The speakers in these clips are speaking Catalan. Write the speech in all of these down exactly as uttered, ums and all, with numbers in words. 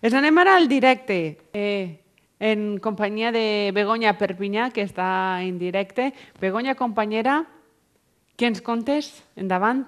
Es anem ara al directe, eh, en companyia de Begoña Perpinyà, que està en directe. Begoña, companyera, què ens contes? Endavant.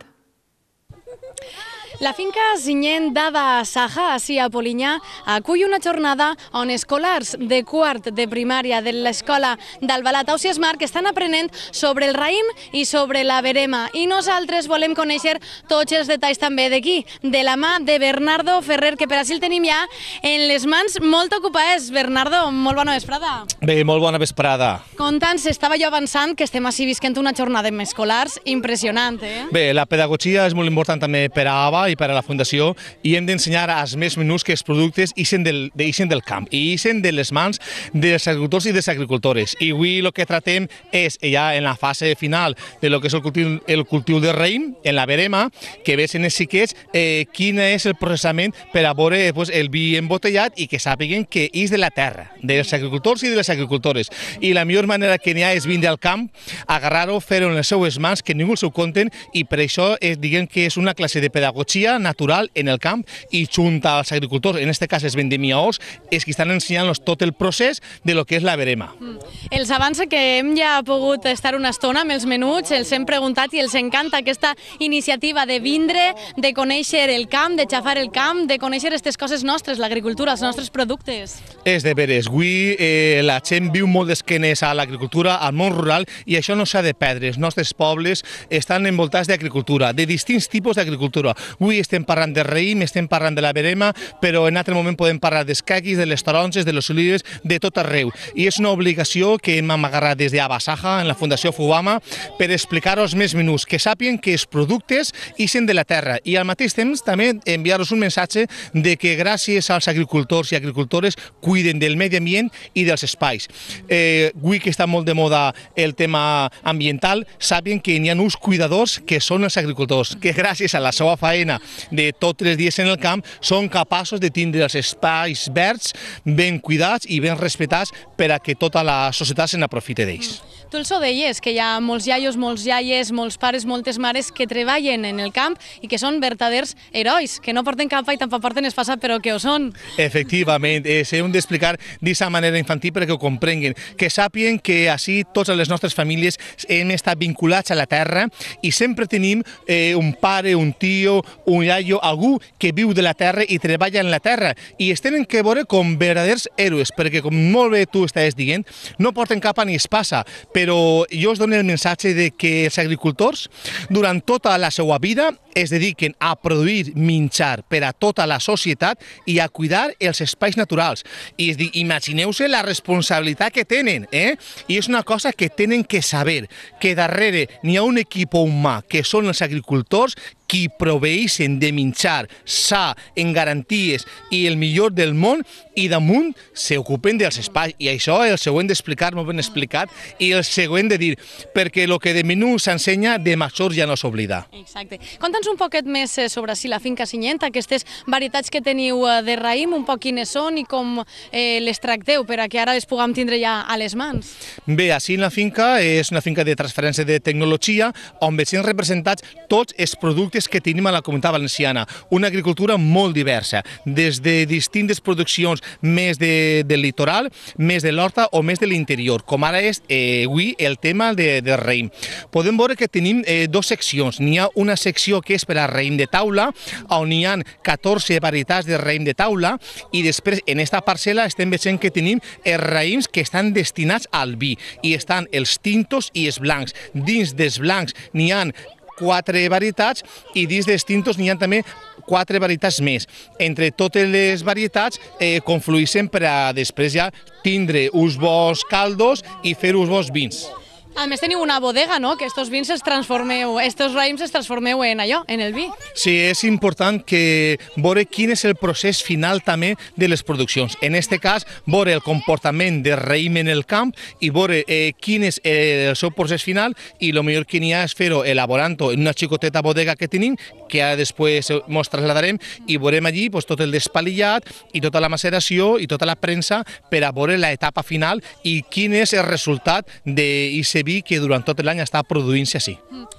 La finca Zinyent d'Ada Saja, ací a Polinyà, acull una jornada on escolars de quart de primària de l'escola d'Albalat Ausiàs Marc estan aprenent sobre el raïm i sobre la verema. I nosaltres volem conèixer tots els detalls també d'aquí, de la mà de Bernardo Ferrer, que per així el tenim ja en les mans molt ocupades. Bernardo, molt bona vesprada. Bé, molt bona vesprada. Conta'ns, estava jo avançant que estem així visquent una jornada amb escolars impressionant, eh? Bé, la pedagogia és molt important també per a A B A i per a la Fundació, i hem d'ensenyar als més menús que els productes ixen del, ixen del camp i ixen de les mans dels agricultors i de les agricultores. I avui el que tratem és, ja en la fase final de lo que és el cultiu, el cultiu de raïm, en la verema, que ves en els xiquets eh, quin és el processament per a veure pues, el vi embotellat i que sàpiguen que és de la terra, dels agricultors i de les agricultores. I la millor manera que n'hi ha és vindre al camp, agarrar-ho, fer-ho en les seues mans, que ningú s'ho conten, i per això és, diguem que és una classe de pedagogia natural en el camp, i junt als agricultors, en aquest cas els vendemiadors, és que estan ensenyant-los tot el procés de lo que és la verema. Mm. Els avança que hem ja pogut estar una estona amb els menuts, els hem preguntat i els encanta aquesta iniciativa de vindre, de conèixer el camp, de xafar el camp, de conèixer aquestes coses nostres, l'agricultura, els nostres productes. És de veres, avui eh, la gent viu molt d'esquenes a l'agricultura, al món rural, i això no s'ha de perdre. Els nostres pobles estan envoltats d'agricultura, de distints tipus d'agricultura. Avui estem parlant de raïm, estem parlant de la verema, però en altre moment podem parlar dels caquis, de les taronges, de les olives, de tot arreu. I és una obligació que hem agarrat des d'A B A Saja, en la Fundació Fubama, per explicar als més menús, que sàpiguen que els productes ixen de la terra, i al mateix temps també enviar-los un missatge de que gràcies als agricultors i agricultores cuiden del medi ambient i dels espais. Eh, avui que està molt de moda el tema ambiental, sàpiguen que n'hi ha uns cuidadors que són els agricultors, que gràcies a la seva faena de tots els dies en el camp són capaços de tindre els espais verds ben cuidats i ben respectats per a que tota la societat se n'aprofite d'ells. Tu els ho deies, que hi ha molts iaios, molts iaies, molts pares, moltes mares que treballen en el camp i que són verdaders herois, que no porten capa i tampoc porten espasa, però que ho són. Efectivament, eh, s'hem d'explicar d'aquesta manera infantil perquè ho comprenguen, que sàpiguen que així totes les nostres famílies hem estat vinculats a la terra i sempre tenim eh, un pare, un tio, un iaio, algú que viu de la terra i treballa en la terra, i es tenen que veure com verdaders héroes, perquè com molt bé tu estàs dient, no porten capa ni espasa, però jo us dono el missatge de que els agricultors durant tota la seva vida es dediquen a produir menjar per a tota la societat i a cuidar els espais naturals. I imagineu-se la responsabilitat que tenen, eh? I és una cosa que tenen que saber, que darrere n'hi ha un equip humà, que són els agricultors, qui proveeixen de menjar sa, en garanties i el millor del món, i damunt s'ocupen dels espais. I això el següent d'explicar, molt ben explicat, i el següent de dir, perquè el que de menú s'ensenya, de major ja no s'oblida. Exacte. Conta'ns un poquet més sobre si la finca Zinyent, aquestes varietats que teniu de raïm, un poc quines són i com eh, les tracteu per a que ara les puguem tindre ja a les mans. Bé, així la finca és una finca de transferència de tecnologia on veiem representats tots els productes que tenim a la Comunitat Valenciana. Una agricultura molt diversa, des de distintes produccions més de, del litoral, més de l'horta o més de l'interior, com ara és eh, avui el tema de, de raïm. Podem veure que tenim eh, dues seccions. N'hi ha una secció que és per a raïm de taula, on hi ha catorze varietats de raïm de taula, i després en aquesta parcel·la estem veient que tenim els raïms que estan destinats al vi, i estan els tintos i els blancs. Dins dels blancs n'hi ha quatre varietats i dins dels tintos n'hi ha també quatre varietats més. Entre totes les varietats eh, confluïssin per a després ja tindre uns bons caldos i fer uns bons vins. A més teniu una bodega, no? Que estos vins els transformeu, estos raïms els transformeu en allò, en el vi. Sí, és important que veure quin és el procés final també de les produccions. En aquest cas, veure el comportament de raïm en el camp i veure eh, quin és el seu procés final, i el millor que n'hi ha és fer-ho elaborant-ho en una xicoteta bodega que tenim, que ara després ens traslladarem, i veurem allí pues, tot el despalillat i tota la maceració i tota la premsa per a veure l'etapa final i quin és el resultat d'aquest vi que durant tot l'any està produint-se així.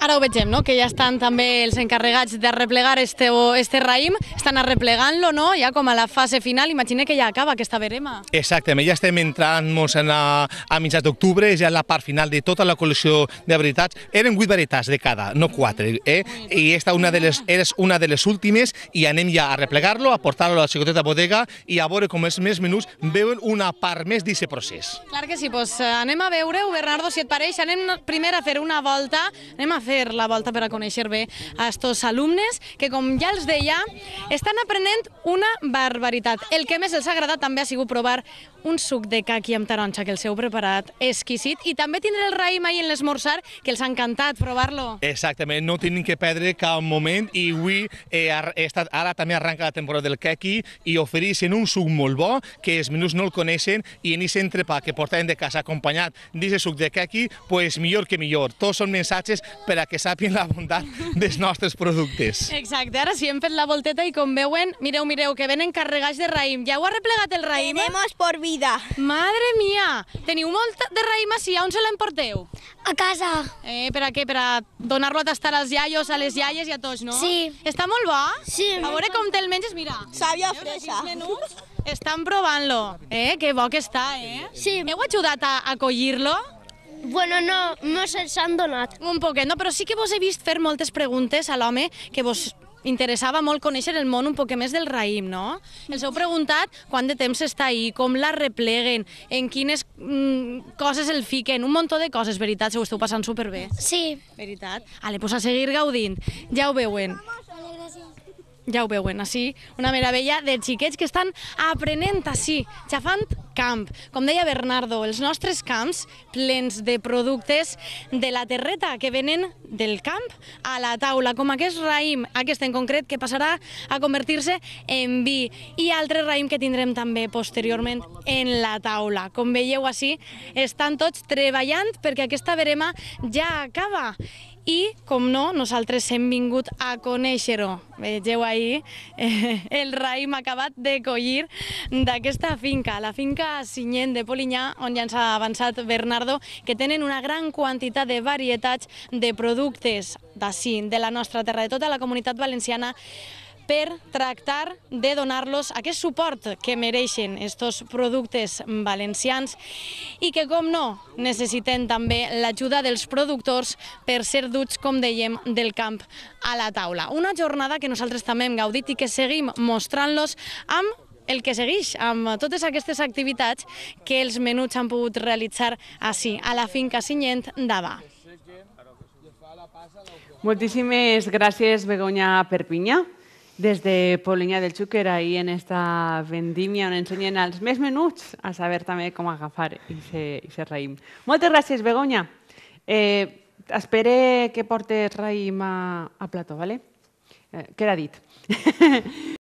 Ara ho vegem, no? Que ja estan també els encarregats de replegar este, este raïm, estan arreplegant-lo, no? Ja com a la fase final, imagina que ja acaba aquesta verema. Exactament, ja estem entrant-nos a, a mitjans d'octubre, ja la part final de tota la col·lecció de varietats. Eren vuit varietats de cada, no quatre, eh? I esta una de les, és una de les últimes i anem ja a replegar-lo, a portar-lo a la xicoteta bodega i a veure com els més menús veuen una part més d'aquest procés. Clar que sí, doncs anem a veure-ho, Bernardo, si et pareix, anem primer a fer una volta, anem a fer la volta per a conèixer bé a estos alumnes que, com ja els deia, estan aprenent una barbaritat. El que més els ha agradat també ha sigut provar un suc de caqui amb taronja que els heu preparat exquisit i també tindre el raïm ahir en l'esmorzar que els ha encantat provar-lo. Exactament, no tenim que perdre cap moment i avui eh, estat, ara també arranca la temporada del caqui i ofereixen un suc molt bo que els menús no el coneixen i en aquest entrepà que portem de casa acompanyat d'aquest suc de caqui, pues millor que millor. Tots són missatges per a que sàpien la bondat dels nostres productes. Exacte, ara sí hem fet la volteta i com veuen, mireu, mireu, que venen carregats de raïm. Ja ho ha replegat el raïm? Tenemos por vida. Madre mía! Teniu molt de raïm així, on se l'emporteu? A casa. Eh, per a què? Per a donar-lo a tastar als iaios, a les iaies i a tots, no? Sí. Està molt bo? Sí. A veure com te'l menges, mira. Sàvia Veus, fresa. aquests menús estan provant-lo. Eh, que bo que està, eh? Sí. Heu ajudat a, a collir-lo? Bueno, no, no se'ls han donat. Un poquet, no? Però sí que vos he vist fer moltes preguntes a l'home que vos interessava molt conèixer el món un poc més del raïm, no? Els heu preguntat quant de temps està ahí, com la repleguen, en quines mm, coses el fiquen, un muntó de coses, veritat, se ho esteu passant superbé. Sí. Veritat? Ale, doncs a seguir gaudint. Ja ho veuen. Ja ho veuen, així, una meravella de xiquets que estan aprenent així, xafant camp. Com deia Bernardo, els nostres camps plens de productes de la terreta que venen del camp a la taula, com aquest raïm, aquest en concret, que passarà a convertir-se en vi, i altre raïm que tindrem també posteriorment en la taula. Com veieu així, estan tots treballant perquè aquesta verema ja acaba. I, com no, nosaltres hem vingut a conèixer-ho. Vegeu ahir eh, el raïm acabat de collir d'aquesta finca, la finca Sinyent de Polinyà, on ja ens ha avançat Bernardo, que tenen una gran quantitat de varietats de productes d'ací, de la nostra terra, de tota la comunitat valenciana, per tractar de donar-los aquest suport que mereixen estos productes valencians i que, com no, necessiten també l'ajuda dels productors per ser duts, com dèiem, del camp a la taula. Una jornada que nosaltres també hem gaudit i que seguim mostrant-los amb el que segueix, amb totes aquestes activitats que els menuts han pogut realitzar així, a la finca Sinyent d'Ava. Moltíssimes gràcies, Begoña Perpinyà, des de Polinyà del Xúquer, ahir en esta vendímia on ensenyen els més menuts a saber també com agafar aquest raïm. Moltes gràcies, Begoña. Eh, espere que portes raïm a, a plató, ¿vale? Eh, queda dit.